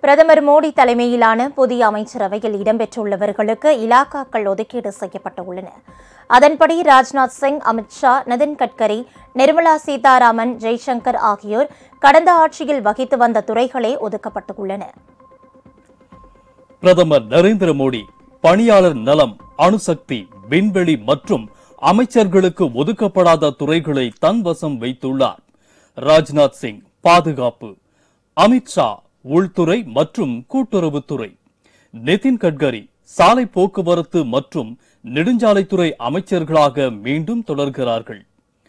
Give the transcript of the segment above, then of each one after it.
பிரதமர் மோடி தலைமையிலான புதிய அமைச்சரவையில் இடம்பெற்றுள்ளவர்களுக்கு இலாக்காக்கள் ஒதுக்கீடு செய்யப்பட்டுள்ளன. அதன்படி ராஜ்நாத் சிங், அமித் ஷா, நிதின் கட்கரி, நிர்மலா சீதாராமன், ஜெய்சங்கர் ஆகியோர் கடந்த ஆட்சியில் வகித்து வந்த துறைகளே ஒதுக்கப்பட்டுள்ளன. பிரதமர் நரேந்திர மோடி பணியாளர் நலம், அணுசக்தி, விண்வெளி மற்றும் அமைச்சர்களுக்கு ஒதுக்கப்படாத துறைகளை தன்வசம் வைத்துள்ளார். ராஜ்நாத் சிங் பாதுகாப்பு, அமித் ஷா உள்துறை மற்றும் கூட்டுறவுத்துறை, நிதின் கட்கரி சாலை போக்குவரத்து மற்றும் நெடுஞ்சாலைத்துறை அமைச்சர்களாக மீண்டும் தொடர்கிறார்கள்.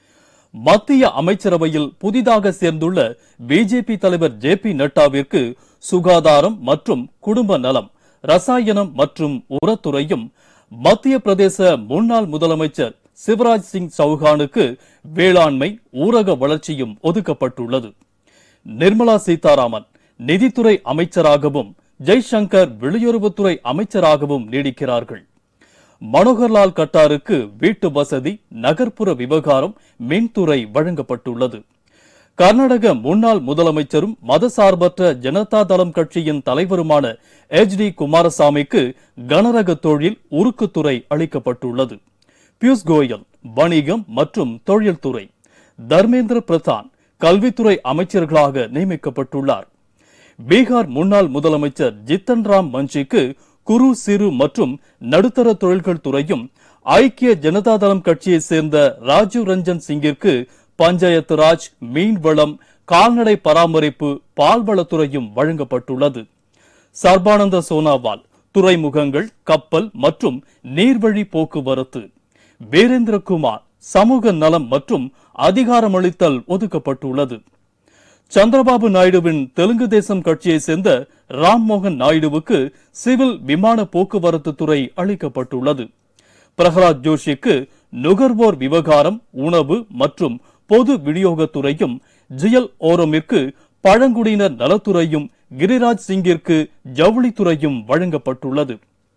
மத்திய அமைச்சரவையில் புதிதாக சேர்ந்துள்ள பிஜேபி தலைவர் ஜே.பி. நட்டாவிற்கு சுகாதாரம் மற்றும் குடும்ப நலம், ரசாயனம் மற்றும் உரத்துறையும், மத்திய பிரதேச முன்னாள் முதலமைச்சர் சிவராஜ் சிங் சௌஹானுக்கு வேளாண்மை, ஊரக வளர்ச்சியும் ஒதுக்கப்பட்டுள்ளது. நிர்மலா சீதாராமன் நிதித்துறை அமைச்சராகவும், ஜெய்சங்கர் வெளியுறவுத்துறை அமைச்சராகவும் நீடிக்கிறார்கள். மனோகர்லால் கட்டாருக்கு வீட்டு வசதி, நகர்ப்புற விவகாரம், மின்துறை வழங்கப்பட்டுள்ளது. கர்நாடக முன்னாள் முதலமைச்சரும் மதசார்பற்ற ஜனதா தளம் கட்சியின் தலைவருமான எச்.டி. குமாரசாமிக்கு கனரக தொழில், உருக்குத்துறை அளிக்கப்பட்டுள்ளது. பியூஷ் கோயல் வணிகம் மற்றும் தொழில்துறை, தர்மேந்திர பிரதான் கல்வித்துறை அமைச்சர்களாக நியமிக்கப்பட்டுள்ளார். பீகார் முன்னாள் முதலமைச்சர் ஜித்தன் ராம் மஞ்சிக்கு குறு, சிறு மற்றும் நடுத்தர தொழில்கள் துறையும், ஐக்கிய ஜனதா தளம் கட்சியை சேர்ந்த ராஜீவ் ரஞ்சன் சிங்கிற்கு பஞ்சாயத்து ராஜ், மீன்வளம், கால்நடை பராமரிப்பு, பால்வளத்துறையும் வழங்கப்பட்டுள்ளது. சர்பானந்த சோனாவால் துறைமுகங்கள், கப்பல் மற்றும் நீர்வழி போக்குவரத்து, வீரேந்திரகுமார் சமூக நலம் மற்றும் அதிகாரமளித்தல் ஒதுக்கப்பட்டுள்ளது. சந்திரபாபு நாயுடுவின் தெலுங்கு தேசம் கட்சியை சேர்ந்த ராம்மோகன் நாயுடுவுக்கு சிவில் விமான போக்குவரத்து துறை அளிக்கப்பட்டுள்ளது. பிரகலாத் ஜோஷிக்கு நுகர்வோர் விவகாரம், உணவு மற்றும் பொது விநியோகத்துறையும், ஜிஎல் ஓரமிற்கு பழங்குடியினர் நலத்துறையும், கிரிராஜ் சிங்கிற்கு ஜவுளித்துறையும் வழங்கப்பட்டுள்ளது.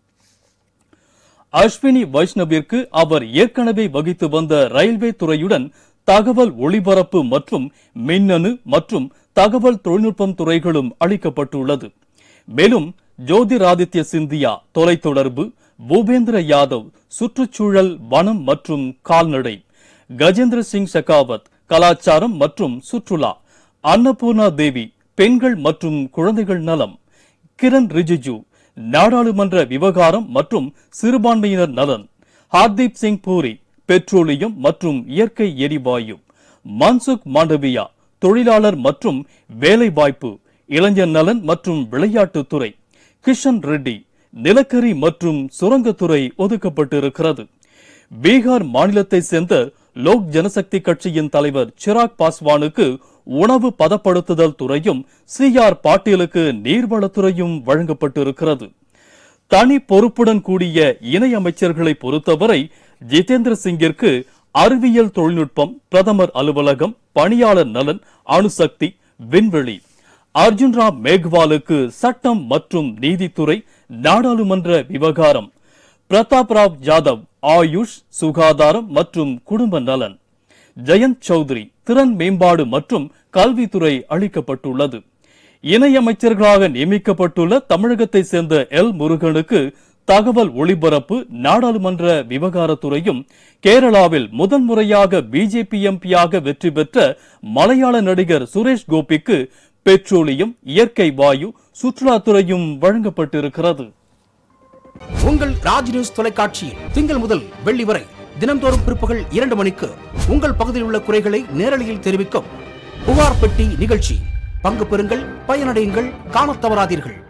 அஸ்வினி வைஷ்ணவிற்கு அவர் ஏற்கனவே வகித்து வந்த ரயில்வே துறையுடன் தகவல் ஒளிபரப்பு மற்றும் மின்னணு மற்றும் தகவல் தொழில்நுட்பம் துறைகளும் அளிக்கப்பட்டுள்ளது. மேலும் ஜோதிராதித்ய சிந்தியா தொலைத்தொடர்பு, பூபேந்திர யாதவ் சுற்றுச்சூழல், வனம் மற்றும் கால்நடை, கஜேந்திர சிங் ஷெகாவத் கலாச்சாரம் மற்றும் சுற்றுலா, அன்னபூர்ணா தேவி பெண்கள் மற்றும் குழந்தைகள் நலம், கிரண் ரிஜிஜு நாடாளுமன்ற விவகாரம் மற்றும் சிறுபான்மையினர் நலன், ஹர்தீப் சிங் பூரி பெட்ரோலியம் மற்றும் இயற்கை எரிவாயு, மன்சுக் மாண்டவியா தொழிலாளர் மற்றும் வேலைவாய்ப்பு, இளைஞர் நலன் மற்றும் விளையாட்டுத்துறை, கிஷன் ரெட்டி நிலக்கரி மற்றும் சுரங்கத்துறை ஒதுக்கப்பட்டிருக்கிறது. பீகார் மாநிலத்தை சேர்ந்த லோக் ஜனசக்தி கட்சியின் தலைவர் சிராக் பாஸ்வானுக்கு உணவு பதப்படுத்துதல் துறையும், சி.ஆர். பாட்டீலுக்கு நீர்வளத்துறையும் வழங்கப்பட்டிருக்கிறது. தனி பொறுப்புடன் கூடிய இணை அமைச்சர்களை பொறுத்தவரை ஜிதேந்திர சிங்கிற்கு அறிவியல் தொழில்நுட்பம், பிரதமர் அலுவலகம், பணியாளர் நலன், அணுசக்தி, விண்வெளி, அர்ஜுன் ராம் மேக்வாலுக்கு சட்டம் மற்றும் நீதித்துறை, நாடாளுமன்ற விவகாரம், பிரதாப் ராவ் ஜாதவ் ஆயுஷ், சுகாதாரம் மற்றும் குடும்ப நலன், ஜெயந்த் சௌத்ரி திறன் மேம்பாடு மற்றும் கல்வித்துறை அளிக்கப்பட்டுள்ளது. இணையமைச்சர்களாக நியமிக்கப்பட்டுள்ள தமிழகத்தை சேர்ந்த எல். முருகனுக்கு தகவல் ஒளிபரப்பு, நாடாளுமன்ற விவகாரத்துறையும், கேரளாவில் முதன்முறையாக பிஜேபி எம்பியாக வெற்றி பெற்ற மலையாள நடிகர் சுரேஷ் கோபிக்கு பெட்ரோலியம், இயற்கை வாயு, சுற்றுலாத்துறையும் வழங்கப்பட்டிருக்கிறது. உங்கள் ராஜ் நியூஸ் தொலைக்காட்சியில் திங்கள் முதல் வெள்ளி வரை தினந்தோறும் பிற்பகல் 2 மணிக்கு உங்கள் பகுதியில் உள்ள குறைகளை நேரலையில் தெரிவிக்கும் புகார் பெட்டி நிகழ்ச்சி. பங்கு பெறுங்கள், பயனடையுங்கள், காணத் தவறாதீர்கள்.